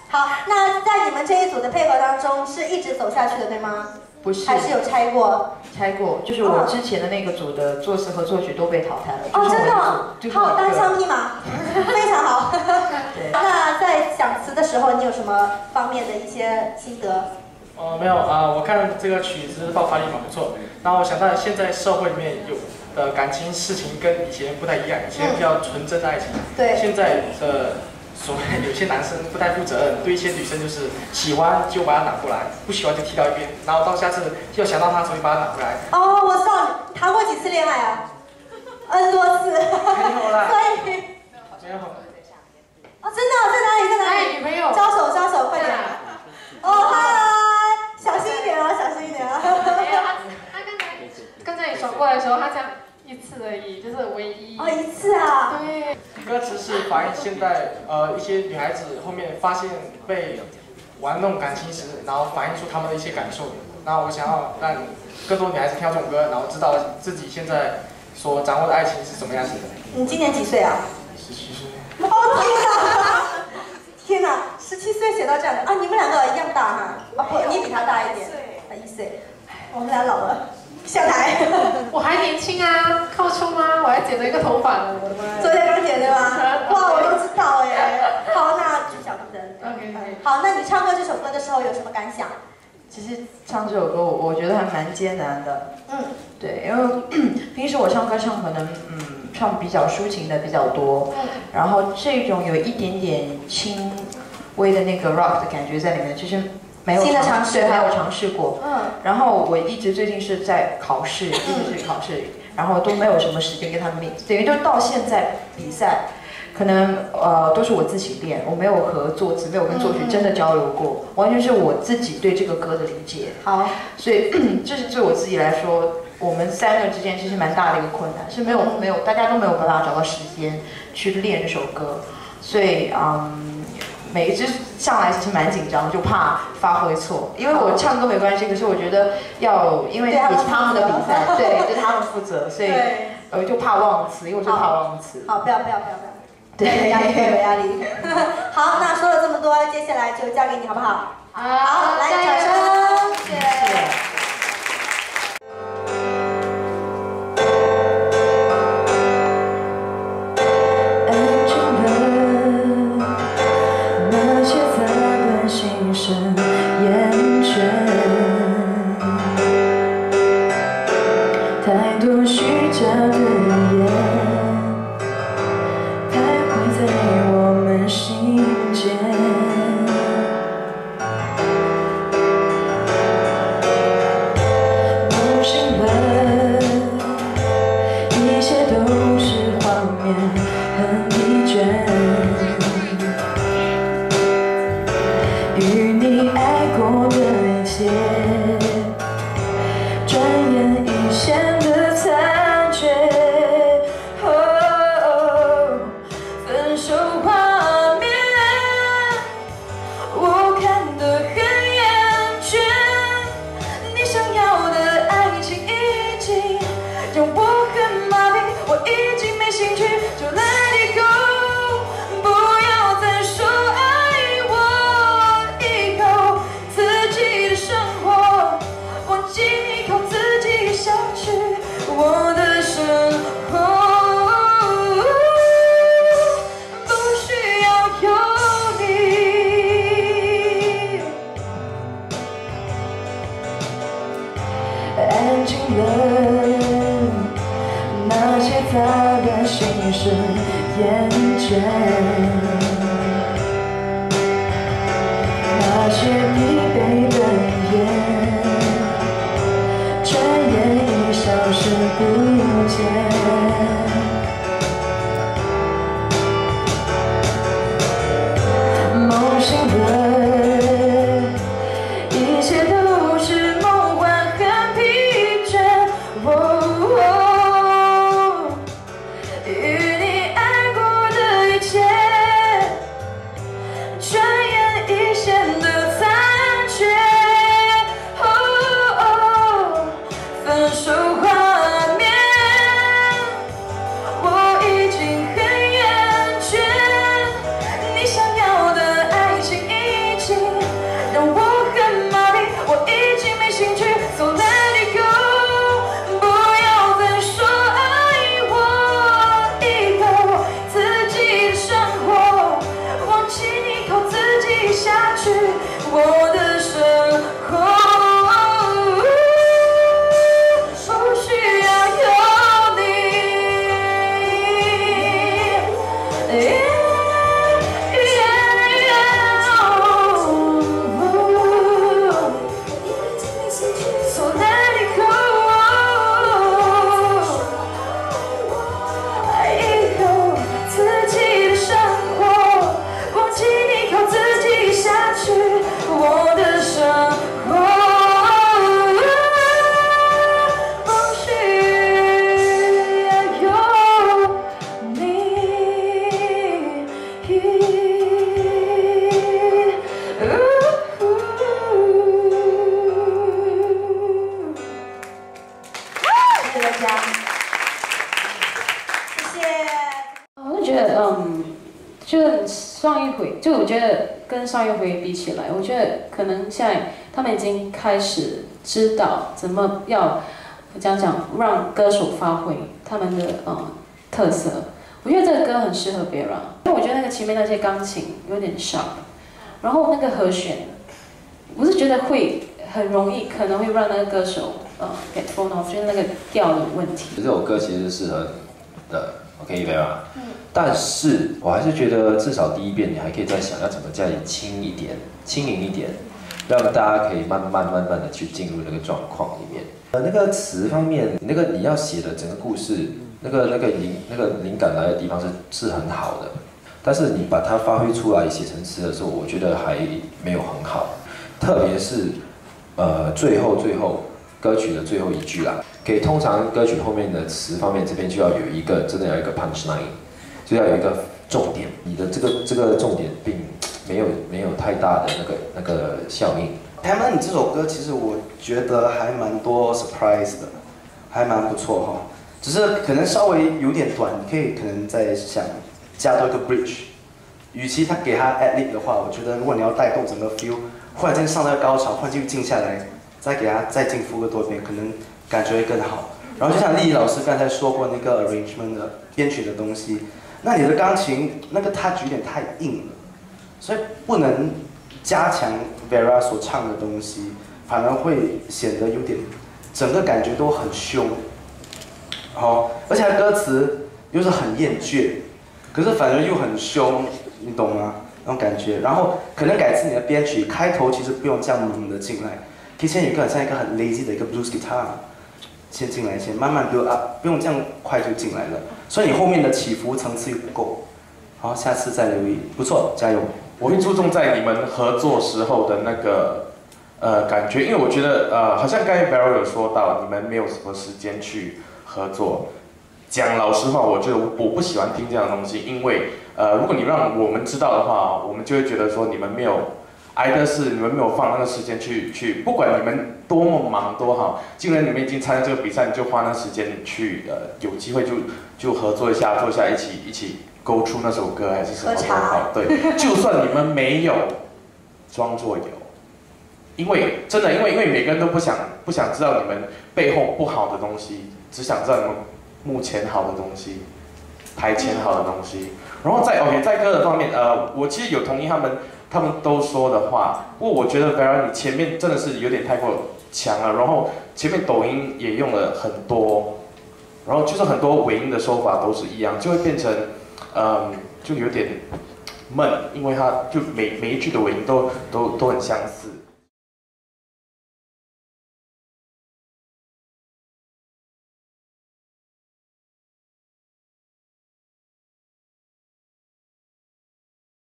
好，那在你们这一组的配合当中，是一直走下去的，对吗？ 不是， 还是有拆过？ 拆过，就是我之前的那个组的作词和作曲都被淘汰了。 哦，真的好，单枪匹马，非常好。 对。 那在想词的时候，你有什么方面的一些心得？ 没有啊，我看这个曲子爆发力蛮不错。然后我想到现在社会里面有的感情事情跟以前不太一样，以前比较纯真的爱情， 对， 现在的所谓有些男生不太负责任，对一些女生就是喜欢就把它拿过来，不喜欢就踢到一边，然后到下次就想到他时候就把它拿回来。 哦，我知道，你谈过几次恋爱啊？N 多次。 没有啦。 所以没有。 哦，真的，在哪里？在哪里？ 女朋友。 招手，招手，快点。哦，嗨，小心一点啊，小心一点啊。 没有，他刚才你转过来的时候，他讲一次而已，就是唯一。 哦，一次啊。 对。 歌词是反映现在一些女孩子后面发现被玩弄感情时，然后反映出她们的一些感受。然后我想要让更多女孩子听到这种歌，然后知道自己现在所掌握的爱情是怎么样子的。 你今年几岁啊 ？17岁。 哦天哪！天哪，17岁写到这样的啊！你们两个一样大哈？啊不，你比他大一点，1岁。我们俩老了。下台， 我还年轻啊，靠冲啊，我还剪了一个头发呢，我的妈！ 昨天刚剪对吗？哇，我都知道哎。好，那举小灯。 OK。 好，那你唱过这首歌的时候有什么感想？ 其实唱这首歌我觉得还蛮艰难的。对，因为平时我唱歌唱可能唱比较抒情的比较多，然后这种有一点点轻微的那个 rock 的感觉在里面，其实。没有尝试过，然后我一直最近是在考试，一直是考试，然后都没有什么时间跟他们 mix， 等于就到现在比赛，可能都是我自己练，我没有和作词，没有跟作曲真的交流过，完全是我自己对这个歌的理解。 好， 所以这是对我自己来说，我们3个之间其实蛮大的一个困难，是没有大家都没有办法找到时间去练这首歌，所以每一支上来其实蛮紧张，就怕发挥错。因为我唱歌没关系，可是我觉得因为也是他们的比赛，对，对他们负责，所以就怕忘词，因为我就怕忘词。 好，不要。对，压力。好，那说了这么多，接下来就交给你好不好？好，来掌声，谢谢。 太多虚假的言，徘徊在我们心间。梦醒了，一切都是幻灭，很疲倦。与你爱过的一切。转眼一现的残缺，分手画面，我看得很厌倦。你想要的爱情已经让我很麻痹，我已经没兴趣，就 let it go， 不要再说爱我，依靠自己的生活，忘记。下去我的生活，不需要有你。安静了，那些杂乱心事厌倦，那些疲惫的眼。消失不见，梦醒了，一切都是梦幻，很疲倦。与你爱过的一切，转眼一现的残缺。分手画面， 我的生活。 就我觉得跟上一回比起来，我觉得可能现在他们已经开始知道怎么要让歌手发挥他们的特色。我觉得这个歌很适合 Vera， 因为我觉得那个前面那些钢琴有点sharp，然后那个和弦，我是觉得会很容易可能会让那个歌手get thrown off， 就是那个调的问题。 这首歌其实是适合的 ，OK Vera。但是我还是觉得，至少第一遍你还可以再想要怎么再轻一点、轻盈一点，让大家可以慢慢的去进入那个状况里面。那个词方面，你要写的整个故事，那个灵感来的地方是很好的，但是你把它发挥出来写成词的时候，我觉得还没有很好，特别是最后歌曲的最后一句啦，通常歌曲后面的词方面这边就要有一个真的要有一个 punch line。就要有一个重点，你的这个重点并没有太大的那个效应。 台湾，你这首歌其实我觉得还蛮多 surprise 的，还蛮不错哈。只是可能稍微有点短，你可能再想加多一个 bridge。与其他给他 add lib 的话，我觉得如果你要带动整个 feel， 忽然间上到高潮，忽然间静下来，再给他再进副歌多一遍，可能感觉会更好。然后就像丽丽老师刚才说过那个 arrangement 的编曲的东西。那你的钢琴那个 touch 有点太硬了，所以不能加强 Vera 所唱的东西，反而会显得有点，整个感觉都很凶。好，而且歌词又是很厌倦，可是反而又很凶，你懂吗？那种感觉。然后可能改次你的编曲开头其实不用这样猛的进来，可以先有一个很像一个很 lazy 的一个 blues guitar。先进来，先慢慢 build up， 不用这样快就进来了，所以你后面的起伏层次又不够。好，下次再留意，不错，加油！ 我会注重在你们合作时候的那个感觉，因为我觉得好像刚才 Vera 有说到，你们没有什么时间去合作。讲老实话，我觉得我不喜欢听这样的东西，因为如果你让我们知道的话，我们就会觉得说你们没有。挨的是你们没有放那个时间去，不管你们多么忙多好，既然你们已经参加这个比赛，你就花那时间去有机会就合作一下，坐下一起勾出那首歌还是什么都好，对，就算你们没有，装作有，因为真的因为每个人都不想知道你们背后不好的东西，只想知道你们目前好的东西，台前好的东西，然后在歌的方面，我其实有同意他们都说的话，不过我觉得 Vera 你前面真的是有点太过强了，然后前面抖音也用了很多，然后就是很多尾音的收法都是一样，就会变成就有点闷，因为它就每一句的尾音都很相似。